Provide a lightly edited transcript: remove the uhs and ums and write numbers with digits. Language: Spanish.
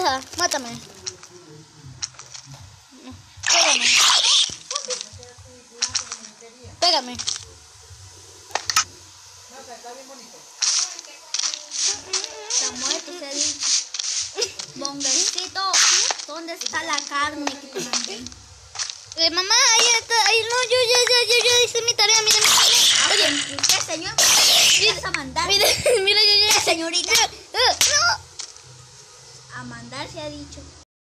Deja, mátame. Pégame. Pégame. Está muerto, se ha dicho. Bonguecito, ¿dónde está la carne que te mandé? Mamá, ahí está, ahí no, yo hice mi tarea, mira. Oye, ¿qué señor? ¿Qué vas a mandar? Mira, ¿Qué señorita? No. A mandar se ha dicho.